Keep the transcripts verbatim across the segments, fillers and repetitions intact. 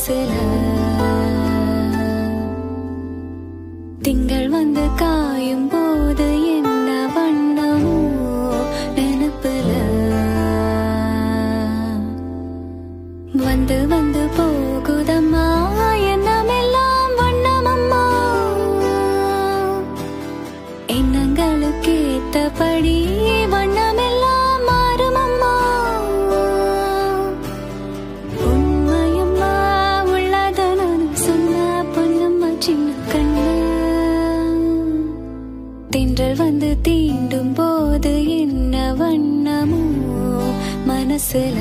மனசுல திங்கள் வந்து காயும் போது என்ன வண்ணமோ நினைப்புல வந்து வந்து போகுதம்மா எண்ணமெல்லாம் வண்ணமம்மா எண்ணங்களுக்கு ஏத்தபடி வண்ணமெல்லாம் மாறுமம்மா உண்மையம்மா உள்ளத நான் சொன்ன பொன்னம்மா சின்ன கண்ணு தென்றல் வந்து தீண்டும் போது என்ன வண்ணமோ மனசுல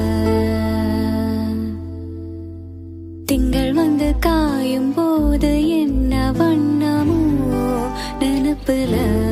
திங்கள் வந்து காயும் போது என்ன வண்ணமோ நினைப்புல